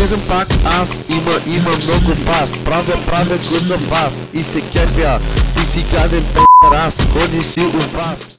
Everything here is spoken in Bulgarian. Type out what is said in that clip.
Влезем пак аз, има много бас. Правя го за вас и се кефя. Ти си гаден пе***р, аз ходи си у вас.